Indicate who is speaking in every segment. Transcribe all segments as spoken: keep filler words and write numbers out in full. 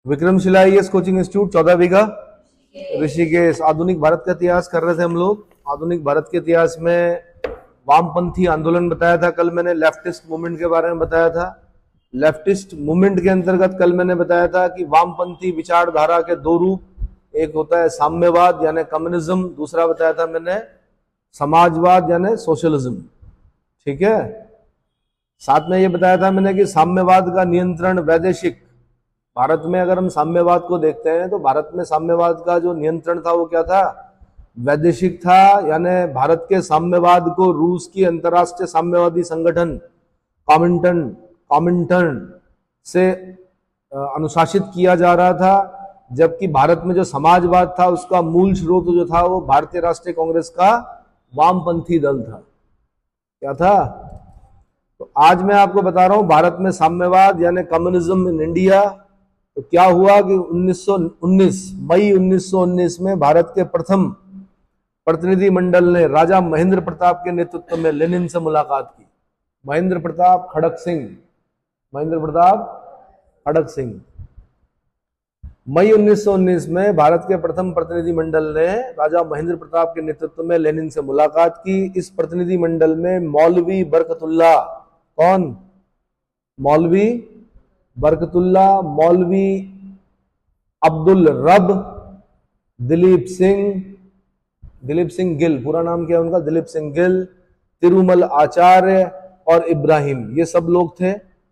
Speaker 1: Vikramshila IAS coaching institute चौदह बीघा ऋषिकेश। आधुनिक भारत का इतिहास कर रहे थे हम लोग। आधुनिक भारत के इतिहास में वामपंथी आंदोलन बताया था कल मैंने, लेफ्टिस्ट मूवमेंट के बारे में बताया था। लेफ्टिस्ट मूवमेंट के अंतर्गत कल मैंने बताया था कि वामपंथी विचारधारा के दो रूप, एक होता है साम्यवाद यानी कम्युनिज्म, दूसरा बताया था मैंने समाजवाद यानी सोशलिज्म। ठीक है, साथ में ये बताया था मैंने कि साम्यवाद का नियंत्रण वैदेशिक, भारत में अगर हम साम्यवाद को देखते हैं तो भारत में साम्यवाद का जो नियंत्रण था वो क्या था, वैदेशिक था। यानी भारत के साम्यवाद को रूस की अंतर्राष्ट्रीय साम्यवादी संगठन कॉमिंटन कॉमिंटन से अनुशासित किया जा रहा था, जबकि भारत में जो समाजवाद था उसका मूल स्रोत जो था वो भारतीय राष्ट्रीय कांग्रेस का वामपंथी दल था। क्या था? तो आज मैं आपको बता रहा हूं भारत में साम्यवाद यानी कम्युनिज्म इन इंडिया। तो क्या हुआ कि उन्नीस सौ उन्नीस मई उन्नीस सौ उन्नीस में भारत के प्रथम प्रतिनिधि मंडल ने राजा महेंद्र प्रताप के नेतृत्व में लेनिन से मुलाकात की। महेंद्र प्रताप खड़क सिंह, महेंद्र प्रताप खड़क सिंह। मई उन्नीस सौ उन्नीस में भारत के प्रथम प्रतिनिधि मंडल ने राजा महेंद्र प्रताप के नेतृत्व में लेनिन से मुलाकात की। इस प्रतिनिधि मंडल में मौलवी बरकतुल्ला, कौन? मौलवी बरकतुल्ला, मौलवी अब्दुल रब, दिलीप सिंह, दिलीप सिंह गिल, पूरा नाम क्या है उनका? दिलीप सिंह गिल, तिरुमल आचार्य और इब्राहिम, ये सब लोग थे।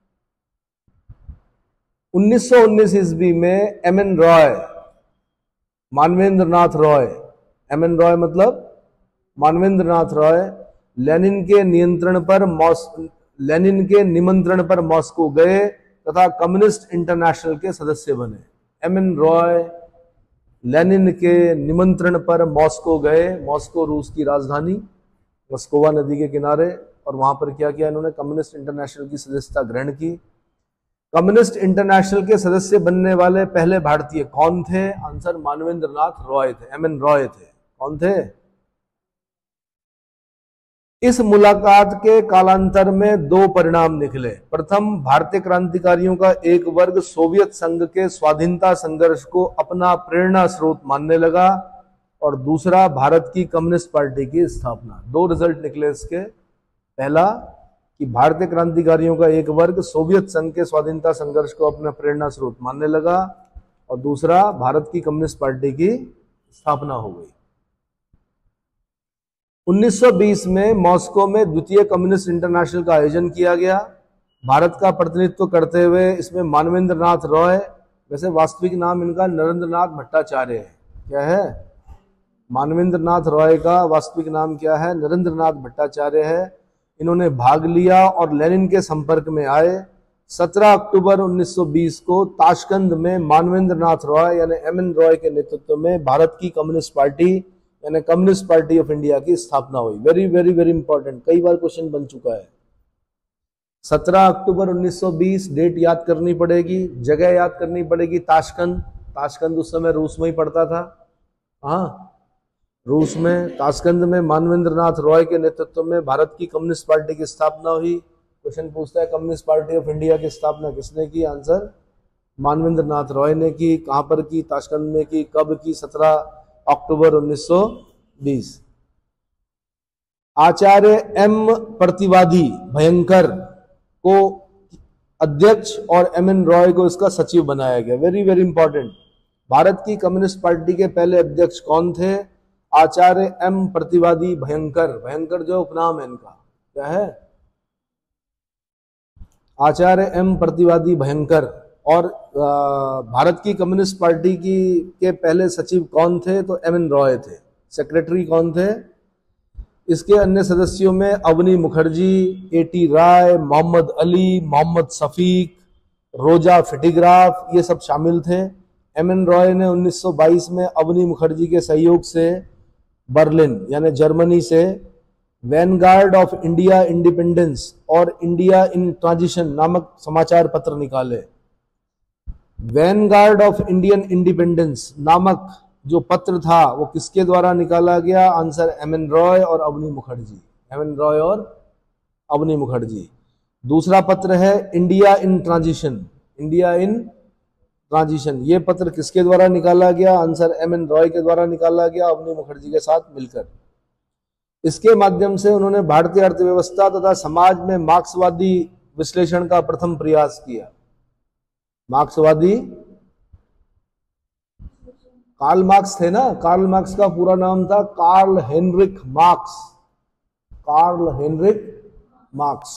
Speaker 1: उन्नीस सौ उन्नीस ईस्वी में M N Roy, Manvendra Nath Roy, M N Roy मतलब मानवेंद्र नाथ रॉय, लेनिन के नियंत्रण पर मॉस लेनिन के निमंत्रण पर मॉस्को गए तथा कम्युनिस्ट इंटरनेशनल के सदस्य बने। एम एन रॉय लेनिन के निमंत्रण पर मॉस्को गए। मॉस्को रूस की राजधानी, मस्कोवा नदी के किनारे, और वहां पर क्या किया इन्होंने? कम्युनिस्ट इंटरनेशनल की सदस्यता ग्रहण की। कम्युनिस्ट इंटरनेशनल के सदस्य बनने वाले पहले भारतीय कौन थे? आंसर मानवेंद्र नाथ रॉय थे, एम एन रॉय थे। कौन थे? इस मुलाकात के कालांतर में दो परिणाम निकले। प्रथम, भारतीय क्रांतिकारियों का एक वर्ग सोवियत संघ के स्वाधीनता संघर्ष को अपना प्रेरणा स्रोत मानने लगा, और दूसरा, भारत की कम्युनिस्ट पार्टी की स्थापना। दो रिजल्ट निकले इसके। पहला कि भारतीय क्रांतिकारियों का एक वर्ग सोवियत संघ के स्वाधीनता संघर्ष को अपना प्रेरणा स्रोत मानने लगा, और दूसरा, भारत की कम्युनिस्ट पार्टी की स्थापना हो गई। उन्नीस सौ बीस में मॉस्को में द्वितीय कम्युनिस्ट इंटरनेशनल का आयोजन किया गया। भारत का प्रतिनिधित्व करते हुए इसमें मानवेंद्र नाथ रॉय, वैसे वास्तविक नाम इनका नरेंद्र नाथ भट्टाचार्य है। क्या है? मानवेंद्र नाथ रॉय का वास्तविक नाम क्या है? नरेंद्र नाथ भट्टाचार्य है। इन्होंने भाग लिया और लेनिन के संपर्क में आए। सत्रह अक्टूबर उन्नीस सौ बीस को ताशकंद में मानवेंद्र नाथ रॉय यानी एम एन रॉय के नेतृत्व में भारत की कम्युनिस्ट पार्टी यानी कम्युनिस्ट पार्टी ऑफ इंडिया की स्थापना हुई। वेरी वेरी वेरी इंपॉर्टेंट, कई बार क्वेश्चन बन चुका है। सत्रह अक्टूबर उन्नीस सौ बीस, डेट याद करनी पड़ेगी, जगह याद करनी पड़ेगी, ताशकंद। ताशकंद उस समय रूस में ही पड़ता था। हाँ, रूस में ताशकंद में मानवेंद्र नाथ रॉय के नेतृत्व में भारत की कम्युनिस्ट पार्टी की स्थापना हुई। क्वेश्चन पूछता है कम्युनिस्ट पार्टी ऑफ इंडिया की स्थापना किसने की? आंसर मानवेंद्र नाथ रॉय ने की। कहां पर की? ताशकंद में की। कब की? सत्रह अक्टूबर उन्नीस सौ बीस। आचार्य एम प्रतिवादी भयंकर को अध्यक्ष और एम एन रॉय को इसका सचिव बनाया गया। Very very important. भारत की कम्युनिस्ट पार्टी के पहले अध्यक्ष कौन थे? आचार्य एम प्रतिवादी भयंकर। भयंकर जो उपनाम है इनका, क्या है? आचार्य एम प्रतिवादी भयंकर। और भारत की कम्युनिस्ट पार्टी की के पहले सचिव कौन थे? तो एम एन रॉय थे। सेक्रेटरी कौन थे? इसके अन्य सदस्यों में Avani Mukherjee, A T Roy, Mohammad Ali, Mohammad Shafiq, Rosa Fitingof, ये सब शामिल थे। एम एन रॉय ने उन्नीस सौ बाईस में अवनी मुखर्जी के सहयोग से बर्लिन यानी जर्मनी से वैनगार्ड ऑफ इंडिया इंडिपेंडेंस और इंडिया इन ट्रांजिशन नामक समाचार पत्र निकाले। वैनगार्ड ऑफ इंडियन इंडिपेंडेंस नामक जो पत्र था वो किसके द्वारा निकाला गया? आंसर एम एन रॉय और अवनी मुखर्जी। एम एन रॉय और अवनी मुखर्जी। दूसरा पत्र है India in transition. India in transition. ये पत्र किसके द्वारा निकाला गया? आंसर एम एन रॉय के द्वारा निकाला गया, अवनी मुखर्जी के साथ मिलकर। इसके माध्यम से उन्होंने भारतीय अर्थव्यवस्था तथा समाज में मार्क्सवादी विश्लेषण का प्रथम प्रयास किया। मार्क्सवादी, कार्ल मार्क्स थे ना, कार्ल मार्क्स का पूरा नाम था Karl Heinrich Marx, Karl Heinrich Marx.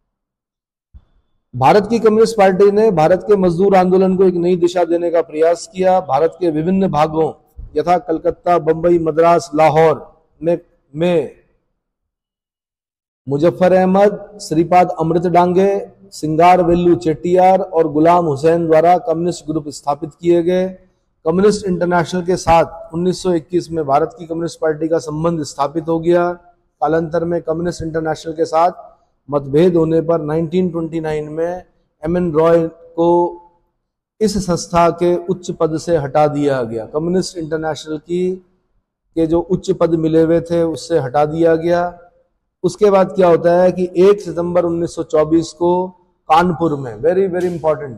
Speaker 1: Bharat की कम्युनिस्ट पार्टी ने भारत के मजदूर आंदोलन को एक नई दिशा देने का प्रयास किया। भारत के विभिन्न भागों यथा कलकत्ता, बंबई, मद्रास, लाहौर में में मुजफ्फर अहमद, श्रीपाद अमृत डांगे, सिंगार वेल्लू चेट्टियार और गुलाम हुसैन द्वारा कम्युनिस्ट ग्रुप स्थापित किए गए। कम्युनिस्ट इंटरनेशनल के साथ उन्नीस सौ इक्कीस में भारत की कम्युनिस्ट पार्टी का संबंध स्थापित हो गया। कालांतर में कम्युनिस्ट इंटरनेशनल के साथ मतभेद होने पर उन्नीस सौ उनतीस में एम एन रॉय को इस संस्था के उच्च पद से हटा दिया गया। कम्युनिस्ट इंटरनेशनल की के जो उच्च पद मिले हुए थे उससे हटा दिया गया। उसके बाद क्या होता है कि एक सितंबर उन्नीस सौ चौबीस को कानपुर में, वेरी वेरी इंपॉर्टेंट,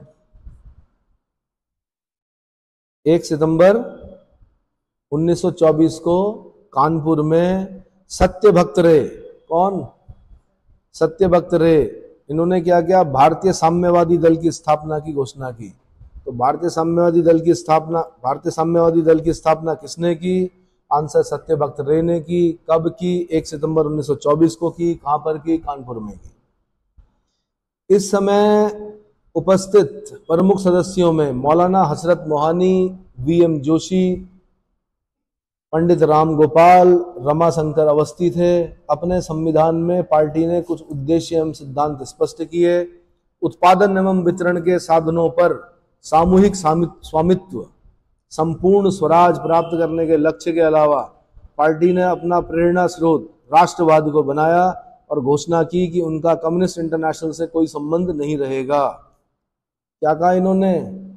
Speaker 1: एक सितंबर उन्नीस सौ चौबीस को कानपुर में सत्यभक्त रे, कौन? सत्यभक्त रे, इन्होंने क्या किया? भारतीय साम्यवादी दल की स्थापना की घोषणा की। तो भारतीय साम्यवादी दल की स्थापना भारतीय साम्यवादी दल की स्थापना किसने की? आंसर सत्यभक्त रे ने की। कब की? एक सितंबर उन्नीस सौ चौबीस को की। कहां पर की? कानपुर में की। इस समय उपस्थित प्रमुख सदस्यों में मौलाना हसरत मोहानी, वी एम जोशी, पंडित राम गोपाल, रमाशंकर अवस्थी थे। अपने संविधान में पार्टी ने कुछ उद्देश्य एवं सिद्धांत स्पष्ट किए। उत्पादन एवं वितरण के साधनों पर सामूहिक स्वामित्व, संपूर्ण स्वराज प्राप्त करने के लक्ष्य के अलावा पार्टी ने अपना प्रेरणा स्रोत राष्ट्रवाद को बनाया और घोषणा की कि उनका कम्युनिस्ट इंटरनेशनल से कोई संबंध नहीं रहेगा। क्या कहा इन्होंने?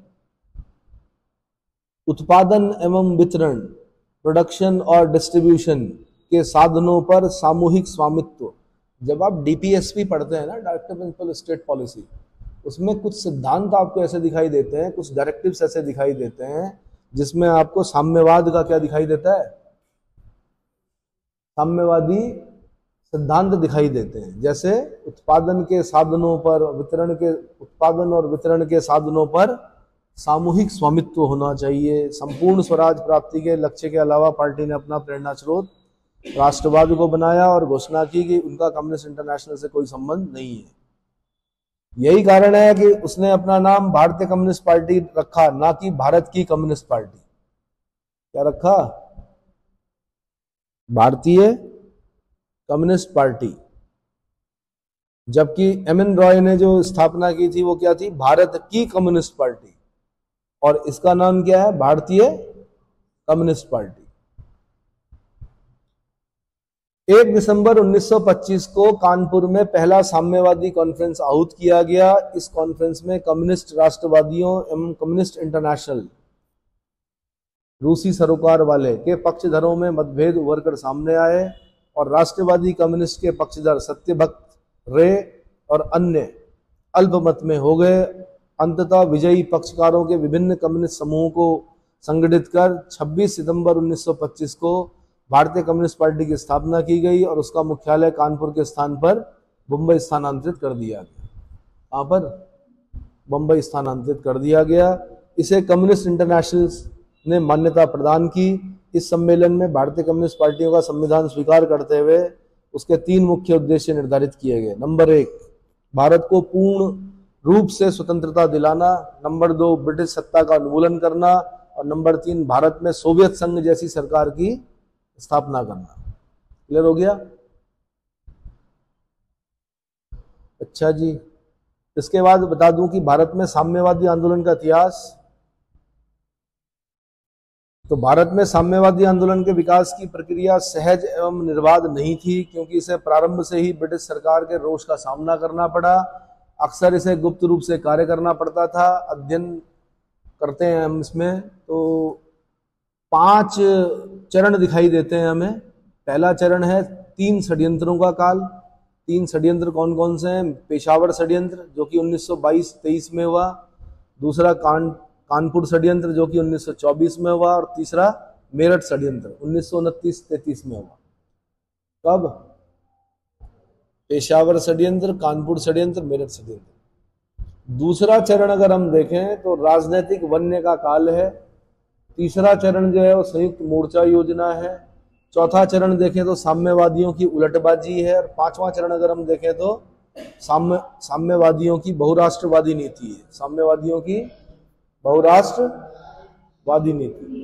Speaker 1: उत्पादन एवं वितरण, प्रोडक्शन और डिस्ट्रीब्यूशन के साधनों पर सामूहिक स्वामित्व। जब आप डी पी एस पी पढ़ते हैं ना, डायरेक्टिव प्रिंसिपल स्टेट पॉलिसी, उसमें कुछ सिद्धांत आपको ऐसे दिखाई देते हैं, कुछ डायरेक्टिव्स ऐसे दिखाई देते हैं जिसमें आपको साम्यवाद का क्या दिखाई देता है? साम्यवादी सिद्धांत दिखाई देते हैं। जैसे उत्पादन के साधनों पर वितरण के उत्पादन और वितरण के साधनों पर सामूहिक स्वामित्व होना चाहिए। संपूर्ण स्वराज प्राप्ति के लक्ष्य के अलावा पार्टी ने अपना प्रेरणा स्रोत राष्ट्रवाद को बनाया और घोषणा की कि उनका कम्युनिस्ट इंटरनेशनल से कोई संबंध नहीं है। यही कारण है कि उसने अपना नाम भारतीय कम्युनिस्ट पार्टी रखा, ना कि भारत की कम्युनिस्ट पार्टी। क्या रखा? भारतीय कम्युनिस्ट पार्टी। जबकि एम एन रॉय ने जो स्थापना की थी वो क्या थी? भारत की कम्युनिस्ट पार्टी। और इसका नाम क्या है? भारतीय कम्युनिस्ट पार्टी। एक दिसंबर उन्नीस सौ पच्चीस को कानपुर में पहला साम्यवादी कॉन्फ्रेंस आहूत किया गया। इस कॉन्फ्रेंस में कम्युनिस्ट राष्ट्रवादियों एवं कम्युनिस्ट इंटरनेशनल, रूसी सरोकार वाले के पक्षधरों में मतभेद उभर कर सामने आए और राष्ट्रवादी कम्युनिस्ट के पक्षधर सत्यभक्त रे और अन्य अल्पमत में हो गए। अंततः विजयी पक्षकारों के विभिन्न कम्युनिस्ट समूहों को संगठित कर छब्बीस सितंबर उन्नीस सौ पच्चीस को भारतीय कम्युनिस्ट पार्टी की स्थापना की गई और उसका मुख्यालय कानपुर के स्थान पर मुंबई स्थानांतरित कर दिया गया। कहां पर? मुंबई स्थानांतरित कर दिया गया। इसे कम्युनिस्ट इंटरनेशनल ने मान्यता प्रदान की। इस सम्मेलन में भारतीय कम्युनिस्ट पार्टियों का संविधान स्वीकार करते हुए उसके तीन मुख्य उद्देश्य निर्धारित किए गए। नंबर एक, भारत को पूर्ण रूप से स्वतंत्रता दिलाना। नंबर दो, ब्रिटिश सत्ता का उन्मूलन करना। और नंबर तीन, भारत में सोवियत संघ जैसी सरकार की स्थापना करना। क्लियर हो गया? अच्छा जी, इसके बाद बता दूं कि भारत में साम्यवादी आंदोलन का इतिहास। तो भारत में साम्यवादी आंदोलन के विकास की प्रक्रिया सहज एवं निर्बाध नहीं थी, क्योंकि इसे प्रारंभ से ही ब्रिटिश सरकार के रोष का सामना करना पड़ा। अक्सर इसे गुप्त रूप से कार्य करना पड़ता था। अध्ययन करते हैं हम इसमें तो पांच चरण दिखाई देते हैं हमें। पहला चरण है तीन षड्यंत्रों का काल। तीन षड्यंत्र कौन कौन से हैं? पेशावर षड्यंत्र जो कि उन्नीस सौ बाईस तेईस में हुआ। दूसरा कान कानपुर षड्यंत्र जो कि उन्नीस सौ चौबीस में हुआ, और तीसरा मेरठ षड्यंत्र उन्नीस सौ उनतीस तैतीस में हुआ। कब? पेशावर षड्यंत्र, कानपुर षड्यंत्र, मेरठ षड्यंत्र। दूसरा चरण अगर हम देखें तो राजनीतिक वन्य का काल है। तीसरा चरण जो है वो संयुक्त मोर्चा योजना है। चौथा चरण देखें तो साम्यवादियों की उलटबाजी है। और पांचवा चरण अगर हम देखें तो साम्य साम्यवादियों की बहुराष्ट्रवादी नीति है। साम्यवादियों की बहुराष्ट्रवादी नीति।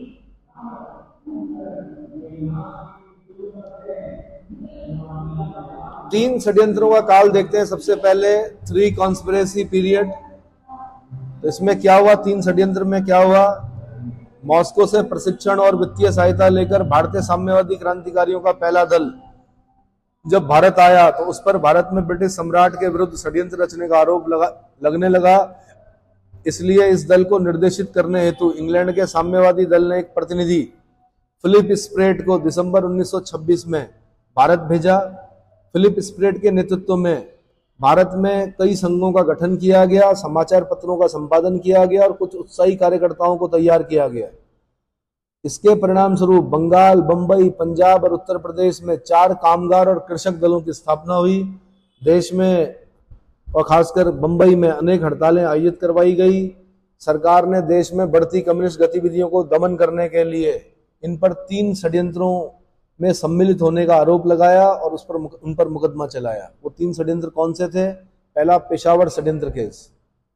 Speaker 1: तीन षड्यंत्रों का काल देखते हैं। सबसे पहले थ्री कॉन्स्पिरेसी पीरियड। तो इसमें क्या हुआ? तीन षड्यंत्र में क्या हुआ? मॉस्को से प्रशिक्षण और वित्तीय सहायता लेकर भारतीय साम्यवादी क्रांतिकारियों का पहला दल जब भारत आया तो उस पर भारत में ब्रिटिश सम्राट के विरुद्ध षड्यंत्र रचने का आरोप लगा लगने लगा। इसलिए इस दल को निर्देशित करने हेतु इंग्लैंड के साम्यवादी दल ने एक प्रतिनिधि फिलिप स्प्रेट को दिसंबर उन्नीस सौ छब्बीस में भारत भेजा। फिलिप स्प्रेट के नेतृत्व में भारत में कई संघों का गठन किया गया, समाचार पत्रों का संपादन किया गया और कुछ उत्साही कार्यकर्ताओं को तैयार किया गया। इसके परिणाम स्वरूप बंगाल, बंबई, पंजाब और उत्तर प्रदेश में चार कामगार और कृषक दलों की स्थापना हुई। देश में और खासकर बंबई में अनेक हड़तालें आयोजित करवाई गई। सरकार ने देश में बढ़ती कम्युनिस्ट गतिविधियों को दमन करने के लिए इन पर तीन षड्यंत्रों में सम्मिलित होने का आरोप लगाया और उस पर उन पर मुकदमा चलाया। वो तीन षड्यंत्र कौन से थे? पहला पेशावर षड्यंत्र केस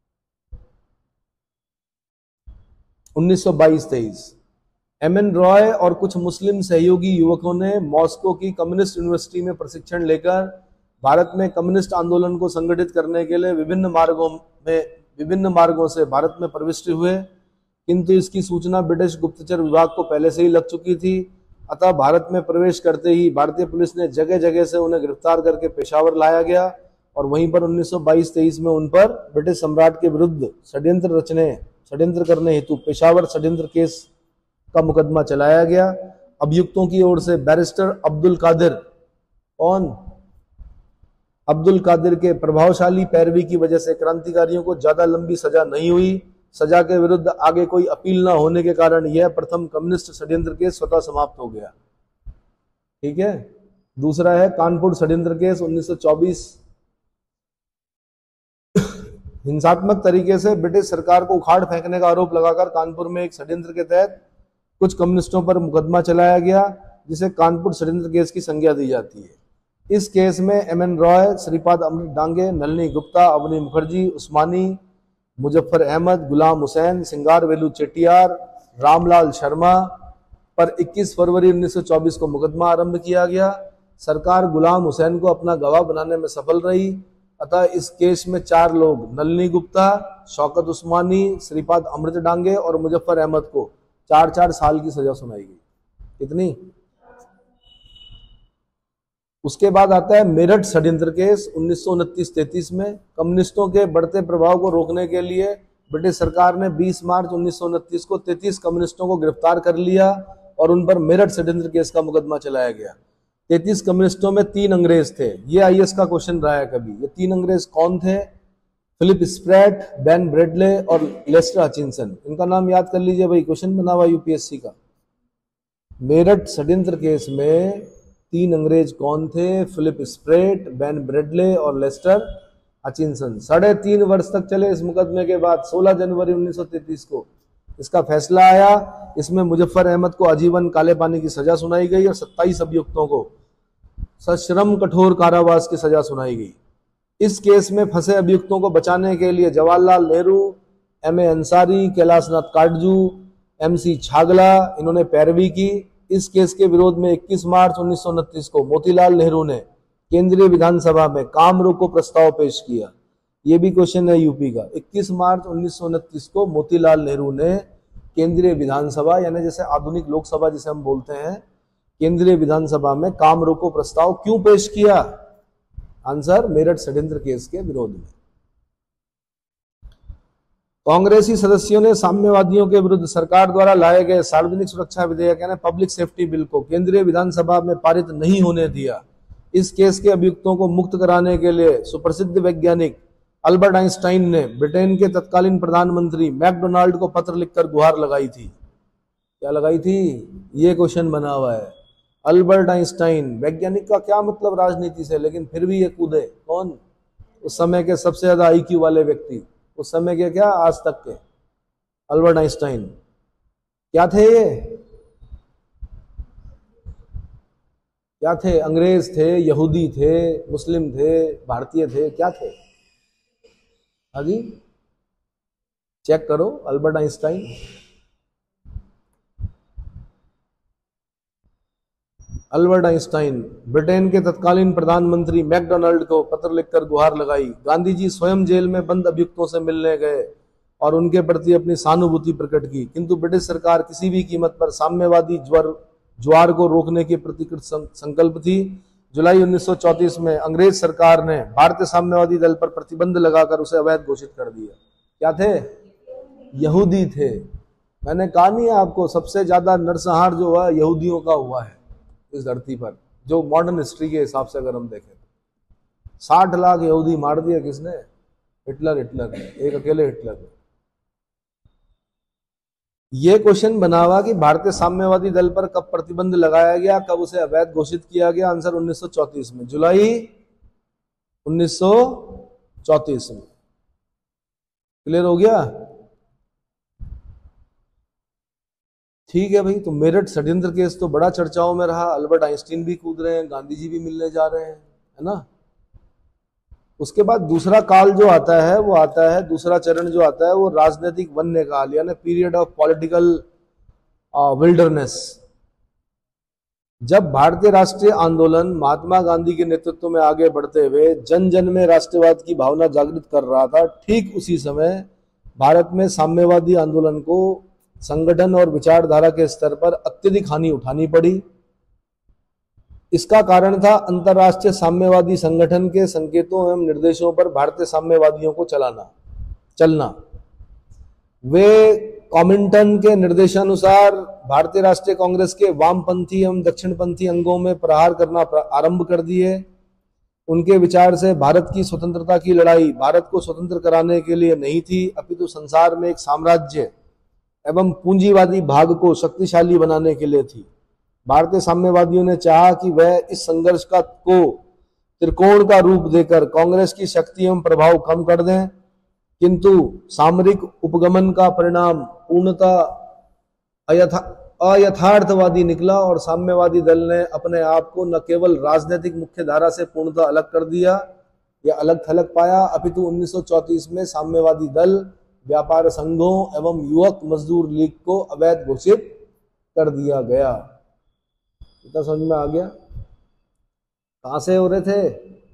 Speaker 1: उन्नीस सौ बाईस तेईस। एम एन रॉय और कुछ मुस्लिम सहयोगी युवकों ने मॉस्को की कम्युनिस्ट यूनिवर्सिटी में प्रशिक्षण लेकर भारत में कम्युनिस्ट आंदोलन को संगठित करने के लिए विभिन्न मार्गों में विभिन्न मार्गों से भारत में प्रविष्ट हुए, किंतु इसकी सूचना ब्रिटिश गुप्तचर विभाग को पहले से ही लग चुकी थी। अतः भारत में प्रवेश करते ही भारतीय पुलिस ने जगह जगह से उन्हें गिरफ्तार करके पेशावर लाया गया और वहीं पर उन्नीस सौ बाईस तेईस में उन पर ब्रिटिश सम्राट के विरुद्ध षड्यंत्र रचने षड्यंत्र करने हेतु पेशावर षड्यंत्र केस का मुकदमा चलाया गया। अभियुक्तों की ओर से बैरिस्टर अब्दुल कादिर कौन अब्दुल कादिर के प्रभावशाली पैरवी की वजह से क्रांतिकारियों को ज्यादा लंबी सजा नहीं हुई। सजा के विरुद्ध आगे कोई अपील न होने के कारण यह प्रथम कम्युनिस्ट षड्यंत्र केस स्वतः समाप्त हो गया। ठीक है। दूसरा है कानपुर षड्यंत्र केस उन्नीस सौ चौबीस। हिंसात्मक तरीके से ब्रिटिश सरकार को उखाड़ फेंकने का आरोप लगाकर कानपुर में एक षड्यंत्र के तहत कुछ कम्युनिस्टों पर मुकदमा चलाया गया, जिसे कानपुर षड्यंत्र केस की संज्ञा दी जाती है। इस केस में M N Roy, Shripad Amrit Dange, Nalini Gupta, Avani Mukherjee, Usmani, Muzaffar Ahmad, Ghulam Hussain, Singaravelu Chettiar, Ramlal Sharma पर इक्कीस फरवरी उन्नीस सौ चौबीस को मुकदमा आरंभ किया गया। सरकार गुलाम हुसैन को अपना गवाह बनाने में सफल रही। अतः इस केस में चार लोग नलिनी गुप्ता, शौकत उस्मानी, श्रीपाद अमृत डांगे और मुजफ्फर अहमद को चार चार साल की सजा सुनाई गई। कितनी? उसके बाद आता है मेरठ षड्यंत्र केस उन्नीस सौ उनतीस तैतीस में। कम्युनिस्टों के बढ़ते प्रभाव को रोकने के लिए ब्रिटिश सरकार ने बीस मार्च उन्नीस सौ उनतीस को तैतीस कम्युनिस्टों को गिरफ्तार कर लिया और उन पर मेरठ षड्यंत्र केस का मुकदमा चलाया गया। तैतीस कम्युनिस्टों में तीन अंग्रेज थे। ये आई ए एस का क्वेश्चन रहा है कभी। ये तीन अंग्रेज कौन थे? फिलिप स्प्रेट, बेन ब्रेडले और लेस्टर हचिंसन। इनका नाम याद कर लीजिए भाई, क्वेश्चन बना हुआ यूपीएससी का। मेरठ षड्यंत्र केस में तीन अंग्रेज कौन थे? फिलिप स्प्रेट, बेन ब्रेडले और लेस्टर हचिंसन। साढ़े तीन वर्ष तक चले इस मुकदमे के बाद सोलह जनवरी उन्नीस सौ तैतीस को इसका फैसला आया। इसमें मुजफ्फर अहमद को आजीवन काले पानी की सजा सुनाई गई और सत्ताईस अभियुक्तों को सश्रम कठोर कारावास की सजा सुनाई गई। इस केस में फंसे अभियुक्तों को बचाने के लिए Jawaharlal Nehru, M A Ansari, Kailashnath Katju, M C Chagla इन्होंने पैरवी की। इस केस के विरोध में इक्कीस मार्च उन्नीस सौ उनतीस को मोतीलाल नेहरू ने केंद्रीय विधानसभा में काम रोको प्रस्ताव पेश किया। यह भी क्वेश्चन है यूपी का। इक्कीस मार्च उन्नीस सौ उनतीस को मोतीलाल नेहरू ने केंद्रीय विधानसभा यानी जैसे आधुनिक लोकसभा जिसे हम बोलते हैं, केंद्रीय विधानसभा में काम रोको प्रस्ताव क्यों पेश किया? आंसर, मेरठ षड्यंत्र केस के विरोध में। कांग्रेसी सदस्यों ने साम्यवादियों के विरुद्ध सरकार द्वारा लाए गए सार्वजनिक सुरक्षा विधेयक यानी पब्लिक सेफ्टी बिल को केंद्रीय विधानसभा में पारित नहीं होने दिया। इस केस के अभियुक्तों को मुक्त कराने के लिए सुप्रसिद्ध वैज्ञानिक अल्बर्ट आइंस्टाइन ने ब्रिटेन के तत्कालीन प्रधानमंत्री मैकडोनाल्ड को पत्र लिखकर गुहार लगाई थी? क्या लगाई थी? ये क्वेश्चन बना हुआ है। अल्बर्ट आइंस्टाइन, वैज्ञानिक का क्या मतलब राजनीति से, लेकिन फिर भी ये कूदे। कौन? उस समय के सबसे ज्यादा आईक्यू वाले व्यक्ति, उस समय के क्या, आज तक के, अल्बर्ट आइंस्टाइन। क्या थे ये? क्या थे? अंग्रेज थे, यहूदी थे, मुस्लिम थे, भारतीय थे, क्या थे? हाँ जी, चेक करो Albert Einstein. Albert Einstein Britain के तत्कालीन प्रधानमंत्री मैकडोनाल्ड को पत्र लिखकर गुहार लगाई। गांधी जी स्वयं जेल में बंद अभियुक्तों से मिलने गए और उनके प्रति अपनी सहानुभूति प्रकट की, किंतु ब्रिटिश सरकार किसी भी कीमत पर साम्यवादी ज्वर ज्वार को रोकने की प्रतिकृत संकल्प थी। जुलाई उन्नीस सौ चौंतीस में अंग्रेज सरकार ने भारतीय साम्यवादी दल पर प्रतिबंध लगाकर उसे अवैध घोषित कर दिया। क्या थे? यहूदी थे। मैंने कहा नहीं आपको, सबसे ज्यादा नरसंहार जो हुआ यहूदियों का हुआ है इस धरती पर, जो मॉडर्न हिस्ट्री के हिसाब से अगर हम देखें। साठ लाख यहूदी मार दिए किसने? हिटलर। हिटलर ने, एक अकेले हिटलर ने। ये क्वेश्चन बना हुआ कि भारतीय साम्यवादी दल पर कब प्रतिबंध लगाया गया, कब उसे अवैध घोषित किया गया? आंसर उन्नीस सौ चौंतीस में, जुलाई उन्नीस सौ चौंतीस में। क्लियर हो गया? ठीक है भाई। तो मेरठ षड्यंत्र केस तो बड़ा चर्चाओं में रहा, अल्बर्ट आइंस्टीन भी कूद रहे हैं, गांधी जी भी मिलने जा रहे हैं, है ना। उसके बाद दूसरा काल जो आता है वो आता है, दूसरा चरण जो आता है वो राजनीतिक वन्य काल, यानी पीरियड ऑफ पॉलिटिकल विल्डरनेस। जब भारतीय राष्ट्रीय आंदोलन महात्मा गांधी के नेतृत्व में आगे बढ़ते हुए जन जन में राष्ट्रवाद की भावना जागृत कर रहा था, ठीक उसी समय भारत में साम्यवादी आंदोलन को संगठन और विचारधारा के स्तर पर अत्यधिक हानि उठानी पड़ी। इसका कारण था अंतर्राष्ट्रीय साम्यवादी संगठन के संकेतों एवं निर्देशों पर भारतीय साम्यवादियों को चलाना चलना। वे कॉमिंटन के निर्देशानुसार भारतीय राष्ट्रीय कांग्रेस के वामपंथी एवं दक्षिणपंथी अंगों में प्रहार करना आरंभ कर दिए। उनके विचार से भारत की स्वतंत्रता की लड़ाई भारत को स्वतंत्र कराने के लिए नहीं थी, अपितु संसार में एक साम्राज्य एवं पूंजीवादी भाग को शक्तिशाली बनाने के लिए थी। भारतीय साम्यवादियों ने चाहा कि वह इस संघर्ष का को त्रिकोण का रूप देकर कांग्रेस की शक्ति एवं प्रभाव कम कर दें, किंतु सामरिक उपगमन का परिणाम पूर्णतः अयथा अयथार्थवादी निकला और साम्यवादी दल ने अपने आप को न केवल राजनीतिक मुख्य धारा से पूर्णतः अलग कर दिया या अलग थलग पाया, अपितु उन्नीस सौ चौंतीस में साम्यवादी दल व्यापार संघों एवं युवक मजदूर लीग को अवैध घोषित कर दिया गया। इतना समझ में आ गया? कहां से हो रहे थे?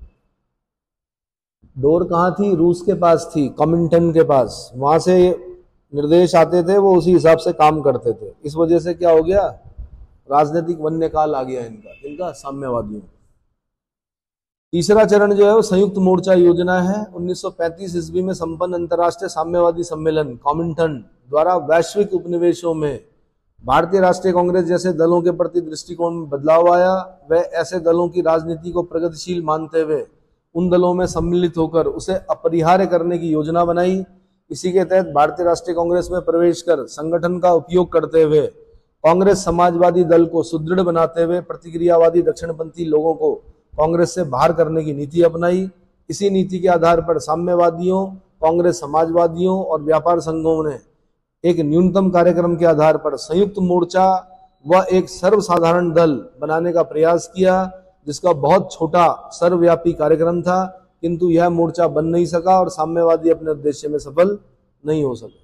Speaker 1: डोर कहां थी? रूस के पास थी, कॉमिंटन के पास। वहां से निर्देश आते थे, वो उसी हिसाब से काम करते थे। इस वजह से क्या हो गया? राजनीतिक वन्य काल आ गया इनका इनका साम्यवादियों। तीसरा चरण जो है वो संयुक्त मोर्चा योजना है। उन्नीस सौ पैंतीस ईस्वी में संपन्न अंतर्राष्ट्रीय साम्यवादी सम्मेलन कॉमिंटन द्वारा वैश्विक उपनिवेशों में भारतीय राष्ट्रीय कांग्रेस जैसे दलों के प्रति दृष्टिकोण में बदलाव आया। वह ऐसे दलों की राजनीति को प्रगतिशील मानते हुए उन दलों में सम्मिलित होकर उसे अपरिहार्य करने की योजना बनाई। इसी के तहत भारतीय राष्ट्रीय कांग्रेस में प्रवेश कर संगठन का उपयोग करते हुए कांग्रेस समाजवादी दल को सुदृढ़ बनाते हुए प्रतिक्रियावादी दक्षिणपंथी लोगों को कांग्रेस से बाहर करने की नीति अपनाई। इसी नीति के आधार पर साम्यवादियों, कांग्रेस समाजवादियों और व्यापार संघों ने एक न्यूनतम कार्यक्रम के आधार पर संयुक्त मोर्चा व एक सर्वसाधारण दल बनाने का प्रयास किया, जिसका बहुत छोटा सर्वव्यापी कार्यक्रम था, किंतु यह मोर्चा बन नहीं सका और साम्यवादी अपने उद्देश्य में सफल नहीं हो सके।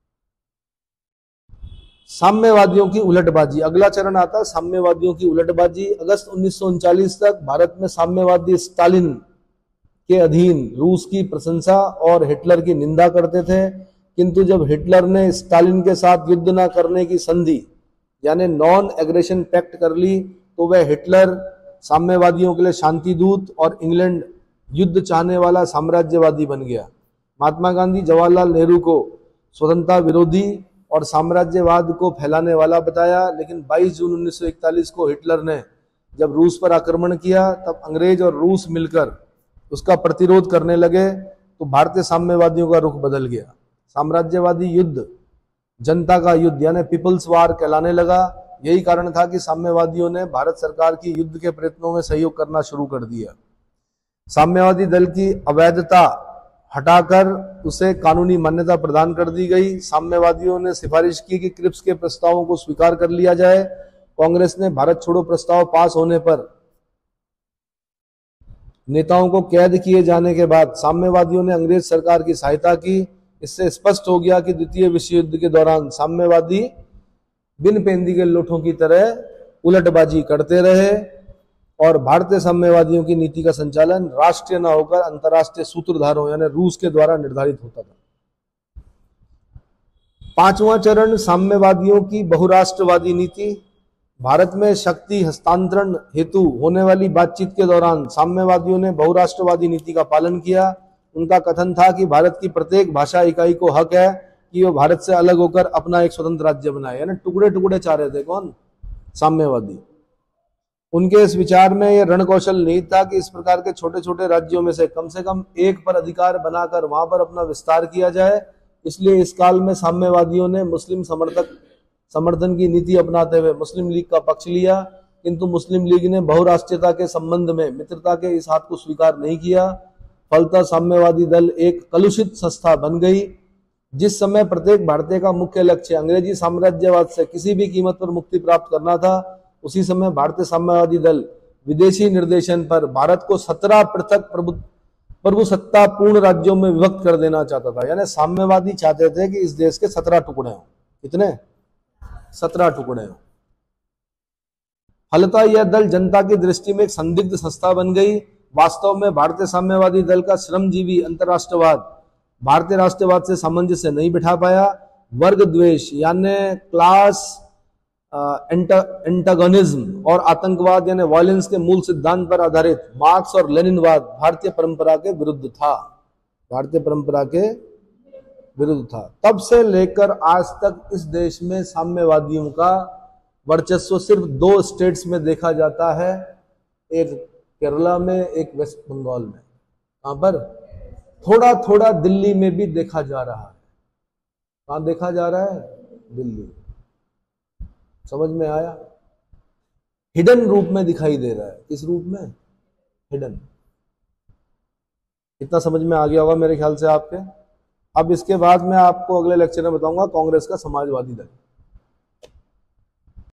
Speaker 1: साम्यवादियों की उलटबाजी, अगला चरण आता है साम्यवादियों की उलटबाजी। अगस्त उन्नीस सौ उनचालीस तक भारत में साम्यवादी स्टालिन के अधीन रूस की प्रशंसा और हिटलर की निंदा करते थे, किंतु जब हिटलर ने स्टालिन के साथ युद्ध न करने की संधि यानी नॉन एग्रेशन पैक्ट कर ली, तो वह हिटलर साम्यवादियों के लिए शांति दूत और इंग्लैंड युद्ध चाहने वाला साम्राज्यवादी बन गया। महात्मा गांधी जवाहरलाल नेहरू को स्वतंत्रता विरोधी और साम्राज्यवाद को फैलाने वाला बताया, लेकिन बाईस जून उन्नीस सौ इकतालीस को हिटलर ने जब रूस पर आक्रमण किया, तब अंग्रेज और रूस मिलकर उसका प्रतिरोध करने लगे, तो तो भारतीय साम्यवादियों का रुख बदल गया। साम्राज्यवादी युद्ध जनता का युद्ध यानी पीपल्स वार कहलाने लगा। यही कारण था कि साम्यवादियों ने भारत सरकार की युद्ध के प्रयत्नों में सहयोग करना शुरू कर दिया। साम्यवादी दल की अवैधता हटाकर उसे कानूनी मान्यता प्रदान कर दी गई। साम्यवादियों ने सिफारिश की कि क्रिप्स के प्रस्तावों को स्वीकार कर लिया जाए। कांग्रेस ने भारत छोड़ो प्रस्ताव पास होने पर नेताओं को कैद किए जाने के बाद साम्यवादियों ने अंग्रेज सरकार की सहायता की। इससे स्पष्ट हो गया कि द्वितीय विश्व युद्ध के दौरान साम्यवादी बिन पेंदी के लोठों की तरह उलटबाजी करते रहे और भारतीय साम्यवादियों की नीति का संचालन राष्ट्रीय न होकर अंतर्राष्ट्रीय सूत्रधारों यानी रूस के द्वारा निर्धारित होता था। पांचवा चरण साम्यवादियों की बहुराष्ट्रवादी नीति। भारत में शक्ति हस्तांतरण हेतु होने वाली बातचीत के दौरान साम्यवादियों ने बहुराष्ट्रवादी नीति का पालन किया। उनका कथन था कि भारत की प्रत्येक भाषा इकाई को हक है कि वह भारत से अलग होकर अपना एक स्वतंत्र राज्य बनाए। यानी टुकड़े टुकड़े चाह रहे थे कौन? साम्यवादी। उनके इस विचार में यह रणकौशल नहीं था कि इस प्रकार के छोटे छोटे राज्यों में से कम से कम एक पर अधिकार बनाकर वहां पर अपना विस्तार किया जाए। इसलिए इस काल में साम्यवादियों ने मुस्लिम समर्थक समर्थन की नीति अपनाते हुए मुस्लिम लीग का पक्ष लिया, किंतु मुस्लिम लीग ने बहुराष्ट्रीयता के संबंध में मित्रता के इस हाथ को स्वीकार नहीं किया। फलतः साम्यवादी दल एक कलुषित संस्था बन गई। जिस समय प्रत्येक भारतीय का मुख्य लक्ष्य अंग्रेजी साम्राज्यवाद से किसी भी कीमत पर मुक्ति प्राप्त करना था, उसी समय भारतीय साम्यवादी दल विदेशी निर्देशन पर भारत को सत्रह पृथक प्रभु प्रभुसत्तापूर्ण राज्यों में विभक्त कर देना चाहता था। यानी साम्यवादी चाहते थे कि इस देश के सत्रह टुकड़े हों। कितने? सत्रह टुकड़े हों। फलतः यह दल जनता की दृष्टि में एक संदिग्ध संस्था बन गई। वास्तव में भारतीय साम्यवादी दल का श्रमजीवी अंतरराष्ट्रवाद भारतीय राष्ट्रवाद से सामंजस्य नहीं बिठा पाया। वर्ग द्वेष यानी क्लास एंटागोनिज्म और आतंकवाद यानी वायलेंस के मूल सिद्धांत पर आधारित मार्क्स और लेनिनवाद भारतीय परंपरा के विरुद्ध था भारतीय परंपरा के विरुद्ध था। तब से लेकर आज तक इस देश में साम्यवादियों का वर्चस्व सिर्फ दो स्टेट्स में देखा जाता है, एक केरला में, एक वेस्ट बंगाल में। कहां पर? थोड़ा थोड़ा दिल्ली में भी देखा जा रहा है। कहां देखा जा रहा है? दिल्ली। समझ में आया? हिडन रूप में दिखाई दे रहा है। किस रूप में? हिडन। इतना समझ में आ गया होगा मेरे ख्याल से आपके। अब इसके बाद मैं आपको अगले लेक्चर में बताऊंगा कांग्रेस का समाजवादी दल।